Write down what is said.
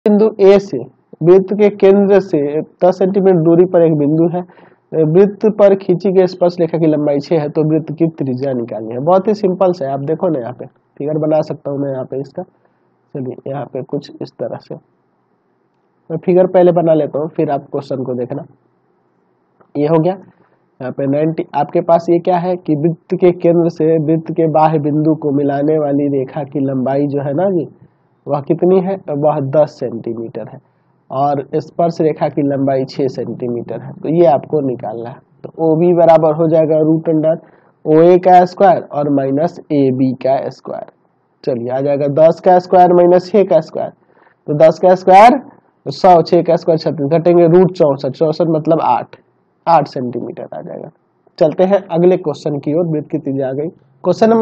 बिंदु ए से वृत्त के केंद्र से 10 सेंटीमीटर दूरी पर एक बिंदु है, वृत्त पर खींची गई स्पर्श रेखा की लंबाई 6 है, तो वृत्त की त्रिज्या निकालनी है। बहुत ही सिंपल से, आप देखो ना यहाँ पे फिगर बना सकता हूँ मैं यहाँ पे इसका। चलिए यहाँ पे कुछ इस तरह से मैं फिगर पहले बना लेता हूँ, फिर आप क्वेश्चन को देखना। ये हो गया यहाँ पे 90। आपके पास ये क्या है कि वृत्त के केंद्र से वृत्त के बाह्य बिंदु को मिलाने वाली रेखा की लंबाई जो है ना जी, वह कितनी है, वह 10 सेंटीमीटर है, और स्पर्श रेखा की लंबाई 6 सेंटीमीटर है। तो ये आपको निकालना है। तो ओ बी बराबर हो जाएगा √OA का स्क्वायर और माइनस AB का स्क्वायर। चलिए आ जाएगा 10 का स्क्वायर माइनस 6 का स्क्वायर, तो 10 का स्क्वायर 100, 6 का स्क्वायर 36, घटेंगे √64, 64 मतलब 8 सेंटीमीटर आ जाएगा। चलते हैं अगले क्वेश्चन की ओर। वृत्त की त्रिज्या आ गई। क्वेश्चन